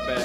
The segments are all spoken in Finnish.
FB.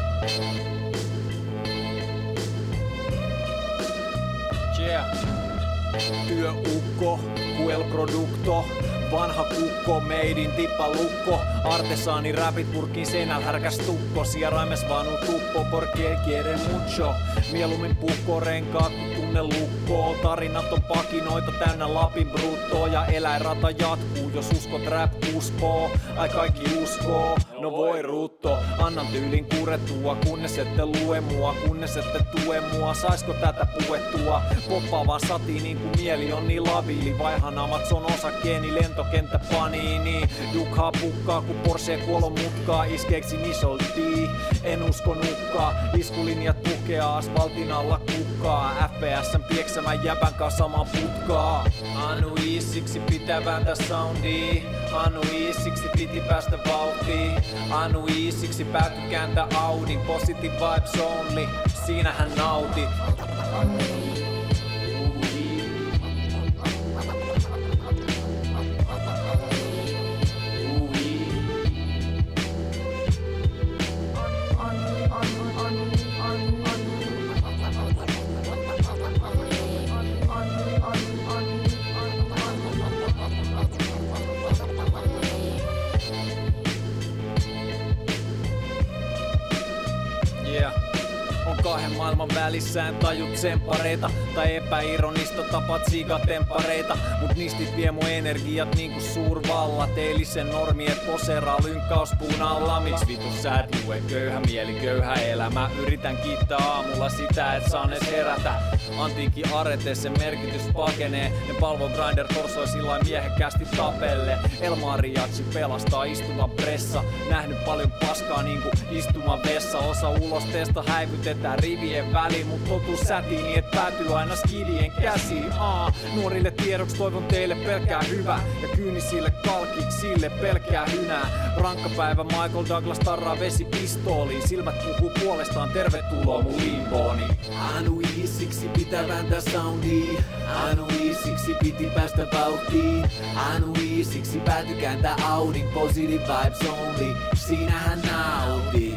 Yeah. Työukko, Quel Producto, vanha kukko, made in tippalukko, artesaani räpit purkkiin seinällä härkäs tukko, sieraimes vanu tuppo, porque quiere mucho, mieluummin puhko renkaat kun tunne lukkoo, tarinat on pakinoita täynnä Lapin bruttoa ja eläinrata jatkuu, jos uskot rap uskoo, ai kaikki uskoo, no voi rutto, annan tyylin kurettua, kunnes ette lue mua, kunnes ette tue mua, saisko tätä puettua, poppaavaa satiin niinku mieli on niin labiili, vaihan Amazon osakeeni, lentokenttä paniini, Jukhaa pukkaa ku Porsche kuolon mutkaa, iskeeksi Nisol D, en usko nukkaa, iskulinjat tukea, asfaltin alla kukkaa, FPSn pieksämän jäbän kanssa saman putkaa, Anu siksi pitää vääntää soundia, Anu siksi piti päästä vauhtiin, Anu siksi pääty kääntää Audin, positive vibes only, siinähän nautit. Yeah. On kahden maailman välissä, en tajut sempareita tai epäironista tapat siikatempareita, mut nistit vie mun energiat niinku suurvallat, eilisen normi et poseraa lynkkauspuun alla. Miks vitu sä et lue, köyhä mieli, köyhä elämä, yritän kiittää aamulla sitä et saan edes herätä. Antiikki arete, sen merkitys pakenee, ne palvo grinder torsoi sillain miehekkäästi tapelle. Elmari Jatsi pelastaa istuvan pressa, nähnyt paljon paskaa niinku istuman vessa, osa ulosteesta häivytetään rivien väliin, mut totuus sätii niin et päätyy aina skidien käsiin. Nuorille tiedoksi toivon teille pelkkää hyvää ja kyynisille kalkiksille pelkkää hynää. Rankka päivä Michael Douglas tarraa vesipistooliin, silmät puhuu puolestaan, tervetuloa mun limbooni. Anu siksi pitää vääntää soundia, Anu siksi piti päästä vauhtiin, Anu siksi pääty kääntää Audin, positive vibes only, siinähän nautit.